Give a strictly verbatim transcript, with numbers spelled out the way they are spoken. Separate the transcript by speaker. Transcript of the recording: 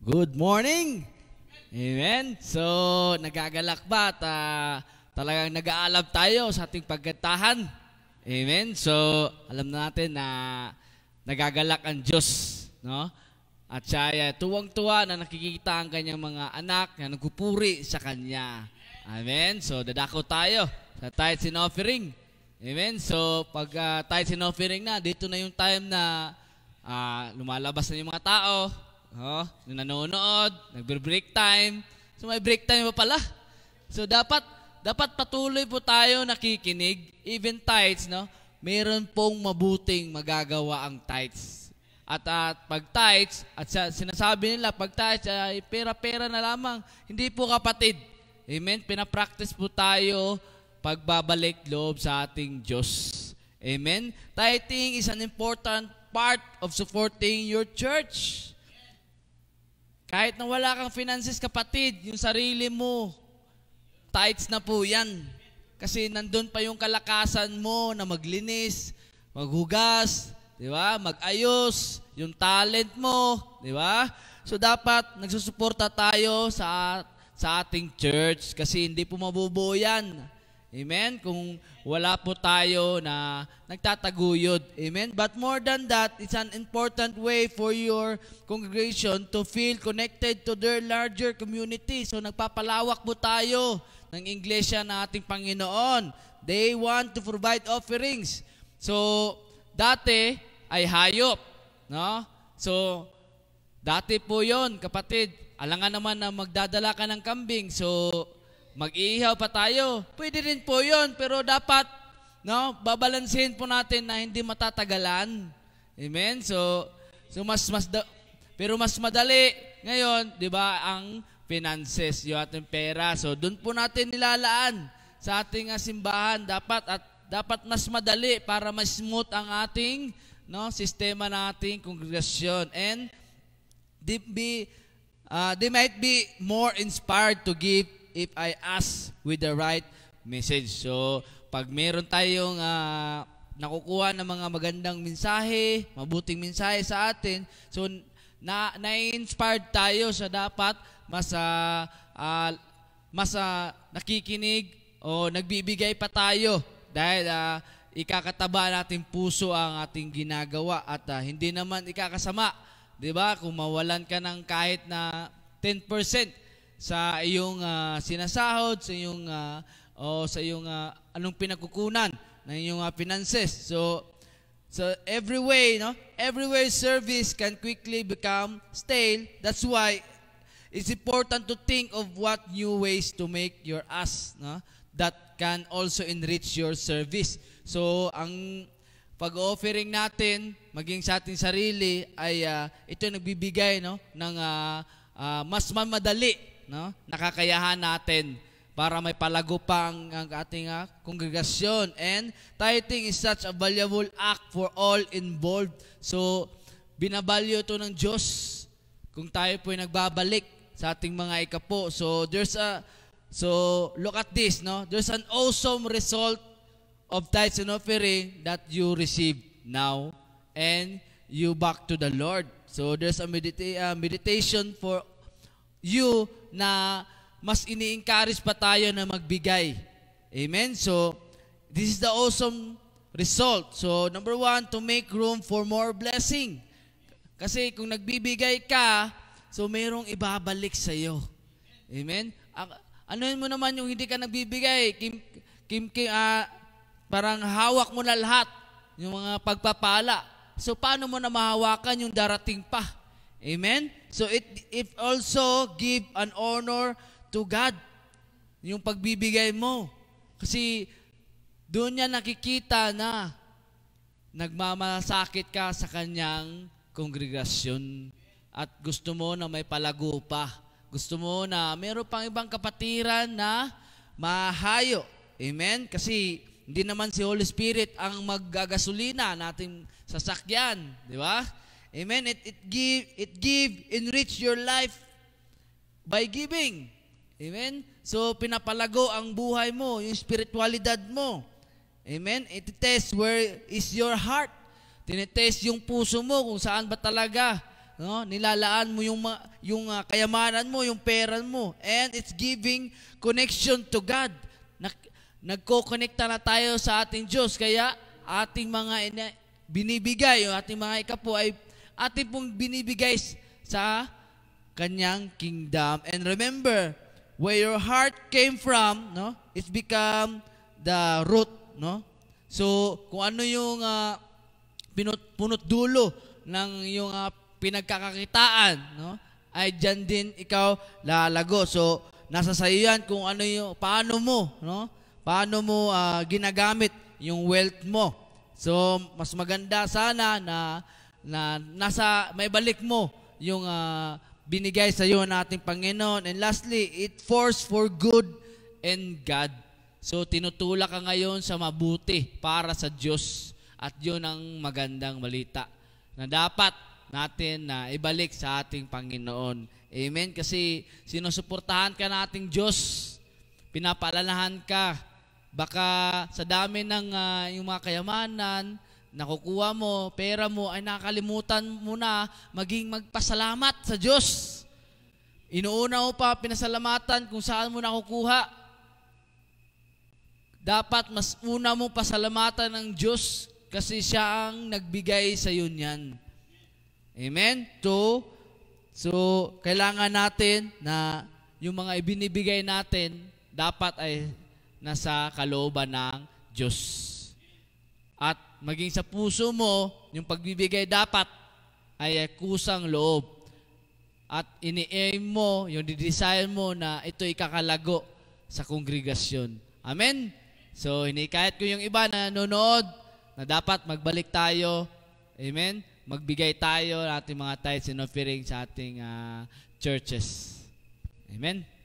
Speaker 1: Good morning! Amen. So, nagagalak ba at uh, talagang nag-aalab tayo sa ating pagkantahan? Amen. So, alam natin na nagagalak ang Diyos, no? At siya ay tuwang-tuwa na nakikita ang kanyang mga anak na nagpupuri sa Kanya. Amen. So, dadako tayo sa tithes and offering. Amen. So, pag uh, tithes and offering na, dito na yung time na uh, lumalabas na yung mga tao. Oh, yung nanonood, nagbe-break time. So may break time pa pala. So dapat dapat patuloy po tayo nakikinig. Even tithes, no? Meron pong mabuting magagawa ang tithes. At at pag tithes, at sinasabi nila pag tithes ay pera-pera na lamang. Hindi po kapatid. Amen. Pinapractice po tayo pagbabalik loob sa ating Diyos. Amen. Tithing is an important part of supporting your church. Kahit na wala kang finances, kapatid, yung sarili mo, tithes na po yan. Kasi nandun pa yung kalakasan mo na maglinis, maghugas, di ba? Magayos, yung talent mo, di ba? So dapat nagsusuporta tayo sa sa ating church kasi hindi po mabubuo yan. Amen? Kung wala po tayo na nagtataguyod. Amen? But more than that, it's an important way for your congregation to feel connected to their larger community. So nagpapalawak po tayo ng iglesia na ating Panginoon. They want to provide offerings. So, dati ay hayop. No? So, dati po yon kapatid. Alangan naman na magdadala ka ng kambing. So, mag-iihaw pa tayo. Pwede rin po yun, pero dapat, no, babalansin po natin na hindi matatagalan. Amen? So, so mas, mas, da, pero mas madali ngayon, di ba, ang finances, yung ating pera. So, doon po natin nilalaan sa ating uh, simbahan. Dapat, at dapat mas madali para mas smooth ang ating, no, sistema na ating kongregasyon. And, they, be, uh, they might be more inspired to give if I ask with the right message. So, pag meron tayong uh, nakukuha ng mga magandang mensahe, mabuting mensahe sa atin, so na na-inspired tayo sa dapat mas uh, uh, mas uh, nakikinig o nagbibigay pa tayo dahil uh, ikakataba natin puso ang ating ginagawa at uh, hindi naman ikakasama, 'di ba? Kung mawalan ka ng kahit na ten percent sa iyong uh, sinasahod, sa iyong uh, o sa iyong uh, anong pinagkukunan ng iyong uh, finances. So so every way, no? Every way service can quickly become stale. That's why it's important to think of what new ways to make your ask, no? That can also enrich your service. So ang pag-offering natin maging sa ating sarili ay uh, ito nagbibigay, no, ng uh, uh, mas mamadali, no, nakakayahan natin para may palago pa ang, ang ating uh, kongregasyon. And tithing is such a valuable act for all involved. So, binabalyo ito ng Diyos kung tayo po ay nagbabalik sa ating mga ikapo. So, there's a, so, look at this, no? There's an awesome result of tithes and offering that you receive now and you back to the Lord. So, there's a medita- uh, meditation for you na mas ini-encourage pa tayo na magbigay. Amen? So, this is the awesome result. So, number one, to make room for more blessing. Kasi kung nagbibigay ka, so mayroong ibabalik sa iyo. Amen? Anuhin mo naman yung hindi ka nagbibigay, kim, kim, kim, uh, parang hawak mo na lahat, yung mga pagpapala. So, paano mo na mahawakan yung darating pa? Amen? So, it, it also give an honor to God, yung pagbibigay mo. Kasi, doon niya nakikita na nagmamalasakit ka sa kanyang kongregasyon at gusto mo na may palago pa. Gusto mo na meron pang ibang kapatiran na mahayo. Amen? Kasi, hindi naman si Holy Spirit ang maggagasolina nating sasakyan. Di ba? Amen. It it give it give enrich your life by giving. Amen. So pinapalago ang buhay mo, yung spiritualidad mo. Amen. It tests where is your heart. Tinetest yung puso mo kung saan ba talaga no? Nilalaan mo yung ma- yung uh, kayamanan mo, yung pera mo, and it's giving connection to God. Nag- nagko-connecta na tayo sa ating Diyos, kaya ating mga ina- binibigay, yung ating mga ikapo ay ating pong binibigay sa kanyang kingdom. And remember, where your heart came from, no, it's become the root, no? So, kung ano yung uh, pinut, punot dulo ng yung uh, pinagkakakitaan, no, ay dyan din ikaw lalago. So, nasa sayo yan kung ano yung, paano mo, no, paano mo uh, ginagamit yung wealth mo. So, mas maganda sana na, na nasa, may balik mo yung uh, binigay sa iyo nating Panginoon. And lastly, it force for good and God. So, tinutulak ka ngayon sa mabuti para sa Diyos. At yun ang magandang balita na dapat natin na ibalik sa ating Panginoon. Amen? Kasi sinusuportahan ka nating Diyos. Pinapaalalahan ka. Baka sa dami ng uh, yung mga kayamanan, nakukuha mo, pera mo, ay nakakalimutan mo na maging magpasalamat sa Diyos. Inuuna mo pa pinasalamatan kung saan mo nakukuha. Dapat mas una mo pasalamatan ng Diyos kasi siya ang nagbigay sa iyo niyan. Amen? So, so, kailangan natin na yung mga ibinibigay natin dapat ay nasa kalooban ng Diyos. At maging sa puso mo, yung pagbibigay dapat ay kusang loob. At ini-aim mo, yung desire mo na ito ikakalago sa kongregasyon. Amen? So, hinikayat ko yung iba na nanonood na dapat magbalik tayo. Amen? Magbigay tayo ng ating mga tithes and offering sa ating uh, churches. Amen?